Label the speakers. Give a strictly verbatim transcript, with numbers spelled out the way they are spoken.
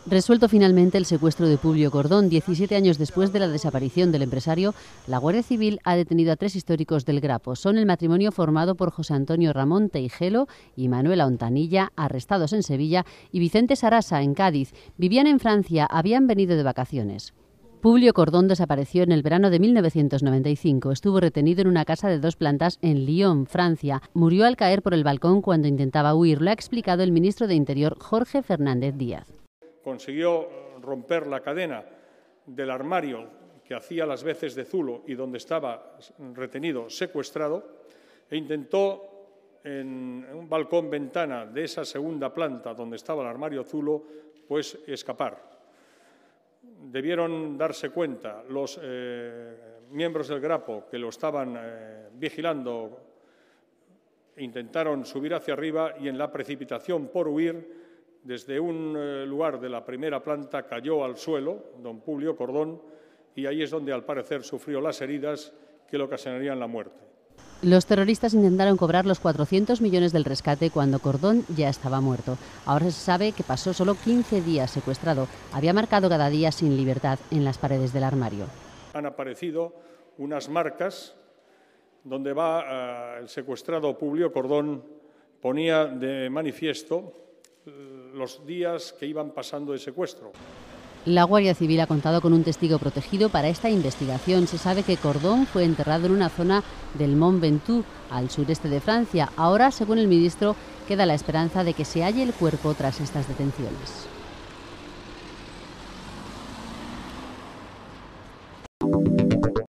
Speaker 1: Resuelto finalmente el secuestro de Publio Cordón, diecisiete años después de la desaparición del empresario, la Guardia Civil ha detenido a tres históricos del Grapo. Son el matrimonio formado por José Antonio Ramón Teijelo y Manuela Ontanilla, arrestados en Sevilla, y Vicente Sarasa, en Cádiz. Vivían en Francia, habían venido de vacaciones. Publio Cordón desapareció en el verano de mil novecientos noventa y cinco. Estuvo retenido en una casa de dos plantas en Lyon, Francia. Murió al caer por el balcón cuando intentaba huir. Lo ha explicado el ministro de Interior, Jorge Fernández Díaz.
Speaker 2: Consiguió romper la cadena del armario que hacía las veces de zulo y donde estaba retenido, secuestrado, e intentó en un balcón ventana de esa segunda planta donde estaba el armario zulo, pues escapar. Debieron darse cuenta los eh, miembros del Grapo que lo estaban eh, vigilando, intentaron subir hacia arriba y en la precipitación por huir, desde un eh, lugar de la primera planta cayó al suelo don Publio Cordón y ahí es donde al parecer sufrió las heridas que le ocasionarían la muerte.
Speaker 1: Los terroristas intentaron cobrar los cuatrocientos millones del rescate cuando Cordón ya estaba muerto. Ahora se sabe que pasó solo quince días secuestrado. Había marcado cada día sin libertad en las paredes del armario.
Speaker 2: Han aparecido unas marcas donde va uh, el secuestrado Publio Cordón, ponía de manifiesto los días que iban pasando de secuestro.
Speaker 1: La Guardia Civil ha contado con un testigo protegido para esta investigación. Se sabe que Cordón fue enterrado en una zona del Mont Ventoux, al sureste de Francia. Ahora, según el ministro, queda la esperanza de que se halle el cuerpo tras estas detenciones.